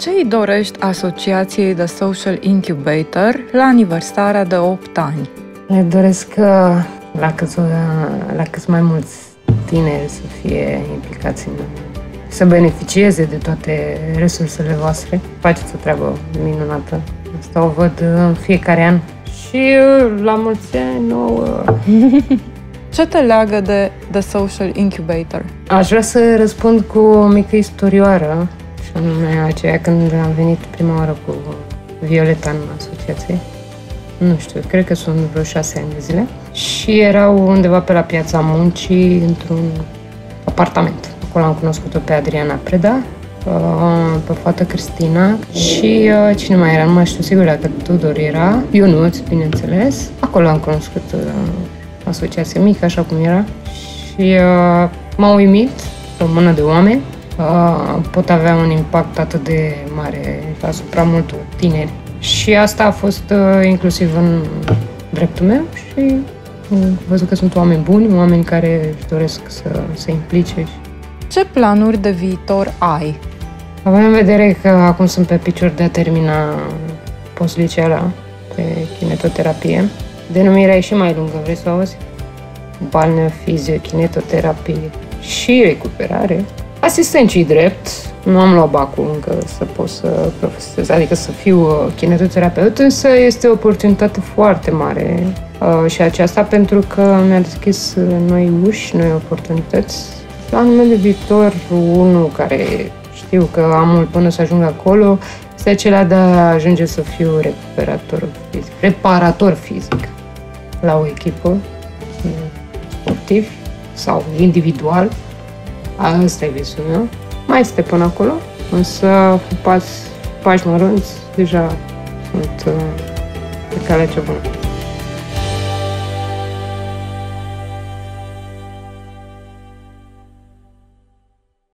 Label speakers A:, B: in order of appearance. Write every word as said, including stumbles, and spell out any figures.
A: Ce îi dorești Asociației The Social Incubator la aniversarea de opt ani?
B: Le doresc la câți, la câți mai mulți tineri să fie implicați în, să beneficieze de toate resursele voastre. Faceți o treabă minunată. Asta o văd în fiecare an. Și la mulți ani nouă.
A: Ce te leagă de The Social Incubator?
B: Aș vrea să răspund cu o mică istorioară, și anume aceea când am venit prima oară cu Violeta în asociație. Nu știu, cred că sunt vreo șase ani de zile. Și erau undeva pe la Piața Muncii, într-un apartament. Acolo am cunoscut-o pe Adriana Preda, pe fata Cristina și cine mai era, nu mai știu sigur dacă Tudor era, Ionuț, bineînțeles. Acolo am cunoscut asociația mică, așa cum era, și m-a uimit o mână de oameni pot avea un impact atât de mare asupra multor tineri. Și asta a fost inclusiv în dreptul meu și am văzut că sunt oameni buni, oameni care își doresc să se implice.
A: Ce planuri de viitor ai?
B: Avem în vedere că acum sunt pe picior de a termina postliceala pe kinetoterapie. Denumirea e și mai lungă, vrei să o auzi? Balneofizio, kinetoterapie și recuperare. Asistent și drept. Nu am luat bacul încă să pot să profesez, adică să fiu kinetoterapeut, însă este o oportunitate foarte mare și aceasta pentru că mi-a deschis noi uși, noi oportunități. Planul meu de viitor, unul care știu că am mult până să ajung acolo, este acela de a ajunge să fiu recuperator fizic, reparator fizic la o echipă, sportiv sau individual. Asta e visul meu. Mai este până acolo, însă pași, pași mărunți deja sunt pe calea cea bună.